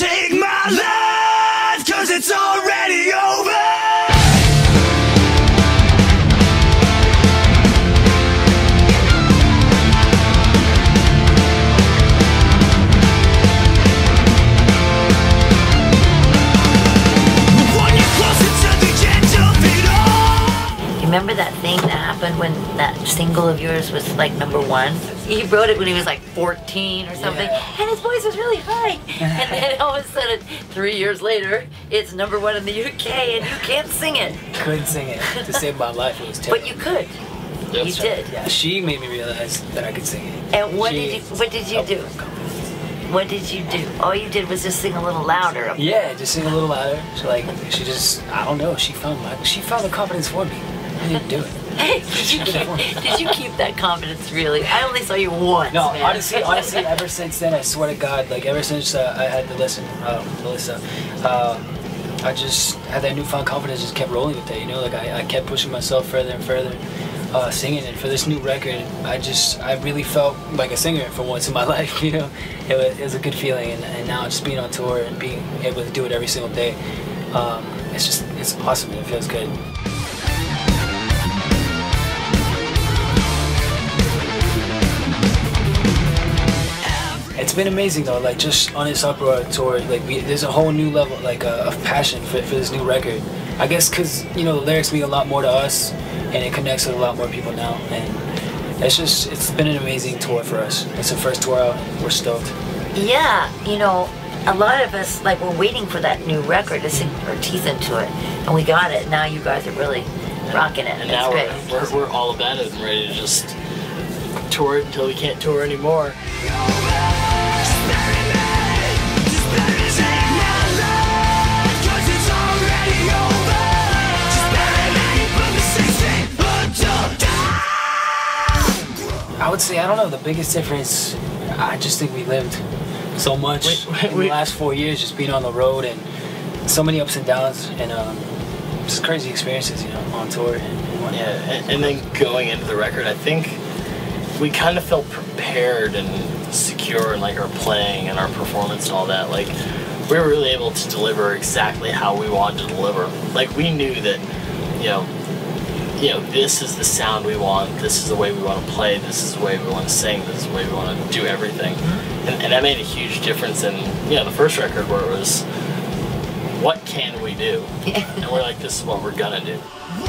take my life, 'cause it's already over. Remember that thing that happened when that single of yours was like #1? He wrote it when he was like 14 or something, and his voice was really high. And then all of a sudden, 3 years later, it's #1 in the UK, and you can't sing it. Couldn't sing it. To save my life, it was terrible. But you could. That's you right. did. Yeah, she made me realize that I could sing it. And what did you do? What did you do? All you did was just sing a little louder. Yeah, just sing a little louder. She just, I don't know. She found the confidence for me. I didn't do it. Did you keep that confidence really? I only saw you once. No, man. honestly, ever since then, I swear to God, like ever since I had to listen, Melissa, I just had that newfound confidence. Just kept rolling with it, you know. Like I kept pushing myself further and further, singing. And for this new record, I really felt like a singer for once in my life, you know. It was a good feeling, and now just being on tour and being able to do it every single day, it's awesome. And it feels good. It's been amazing though, like just on this Uproar tour, like there's a whole new level like of passion for this new record. I guess because, you know, the lyrics mean a lot more to us and it connects with a lot more people now, and it's been an amazing tour for us. It's the first tour out, we're stoked. Yeah, you know, a lot of us, like, we're waiting for that new record to sink our teeth into it, and we got it. Now you guys are really rocking it. And now we're all about it and ready to just tour it until we can't tour anymore. I would say, I don't know, the biggest difference, I just think we lived so much in the last 4 years, just being on the road and so many ups and downs, and just crazy experiences, you know, on tour and whatnot. Yeah, and then going into the record, I think we kind of felt prepared and secure in like our playing and our performance and all that. Like, we were really able to deliver exactly how we wanted to deliver. Like, we knew that, you know, this is the sound we want, this is the way we want to play, this is the way we want to sing, this is the way we want to do everything. And that made a huge difference in, you know, the first record where it was, what can we do? And we're like, this is what we're gonna do.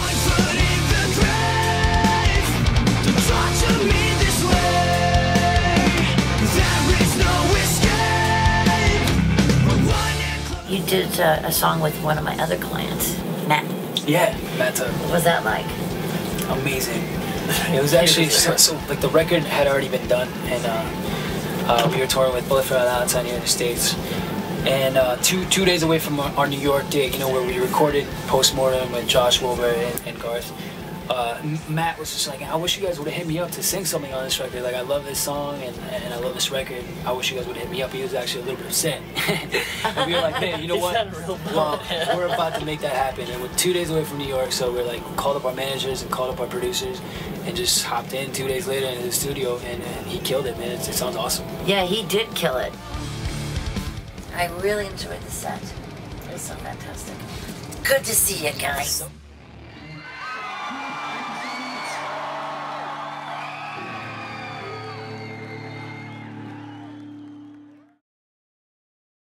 You did a song with one of my other clients, Matt. Yeah, Matt. What was that like? Amazing. It was actually so like the record had already been done, and we were touring with Bullet for Valentine here in the States. And two days away from our New York date, you know, where we recorded Postmortem with Josh Wilbur and Garth, Matt was just like, I wish you guys would have hit me up to sing something on this record. Like, I love this song and I love this record. I wish you guys would have hit me up. He was actually a little bit upset. And we were like, hey, you know what? Well, we're about to make that happen. And we're 2 days away from New York, so we're like, called up our managers and called up our producers and just hopped in 2 days later into the studio, and he killed it, man. It sounds awesome. Yeah, he did kill it. I really enjoyed the set. It was so fantastic. Good to see you guys.